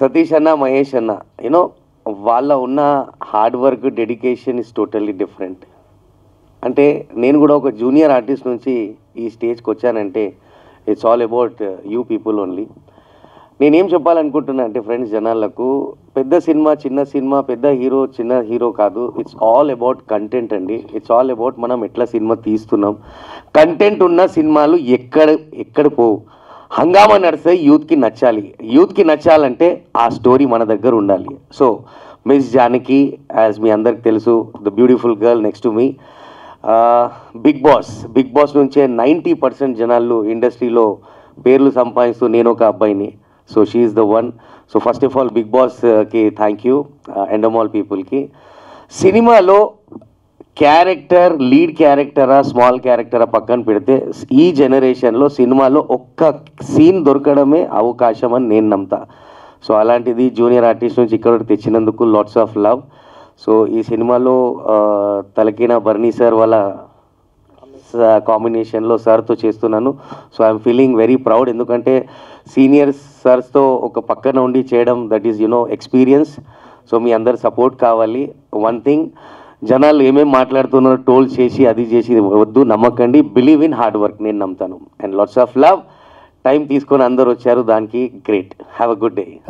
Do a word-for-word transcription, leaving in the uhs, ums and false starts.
సతీష్ అన్న, మహేష్ అన్న, యూనో వాళ్ళ ఉన్న hard work, dedication is totally different. అంటే నేను కూడా ఒక జూనియర్ ఆర్టిస్ట్ నుంచి ఈ స్టేజ్కి వచ్చానంటే it's all about you people only. నేనేం చెప్పాలనుకుంటున్నా అంటే ఫ్రెండ్స్, జనాలకు పెద్ద సినిమా, చిన్న సినిమా, పెద్ద హీరో, చిన్న హీరో కాదు. ఇట్స్ ఆల్ అబౌట్ కంటెంట్ అండి. ఇట్స్ ఆల్ అబౌట్ మనం ఎట్లా సినిమా తీస్తున్నాం. కంటెంట్ ఉన్న సినిమాలు ఎక్కడ ఎక్కడ పోవు. హంగామా నడిస్తే యూత్కి నచ్చాలి. యూత్కి నచ్చాలంటే ఆ స్టోరీ మన దగ్గర ఉండాలి. సో మిస్ జానకి, యాజ్ మీ అందరికి తెలుసు, the beautiful girl next to me. Bigg Boss Bigg Boss నుంచే నైంటీ పర్సెంట్ జనాలు ఇండస్ట్రీలో పేర్లు సంపాదిస్తూ నేను ఒక అబ్బాయిని. So she is the one. So first of all Bigg బాస్కి థ్యాంక్ యూ, ఎండమాల్ పీపుల్కి. సినిమాలో క్యారెక్టర్, లీడ్ క్యారెక్టరా స్మాల్ క్యారెక్టరా పక్కన పెడితే ఈ జనరేషన్లో సినిమాలో ఒక్క సీన్ దొరకడమే అవకాశం అని నేను నమ్ముతా. సో అలాంటిది జూనియర్ ఆర్టిస్ట్ నుంచి ఇక్కడ తెచ్చినందుకు లాట్స్ ఆఫ్ లవ్. సో ఈ సినిమాలో తలకిన బర్నీ సార్ వాళ్ళ కాంబినేషన్లో సార్తో చేస్తున్నాను. So I'm feeling very proud. ఎందుకంటే సీనియర్ సార్స్తో ఒక పక్కన ఉండి చేయడం, that is you know experience. So మీ అందరు సపోర్ట్ కావాలి. వన్ థింగ్, జనాలు ఏమేమి మాట్లాడుతున్నారో టోల్ చేసి అది చేసి వద్దు, నమ్మకండి. బిలీవ్ ఇన్ హార్డ్ వర్క్, నేను నమ్ముతాను. And lots of love. Time తీసుకొని అందరు వచ్చారు, దానికి great. Have a good day.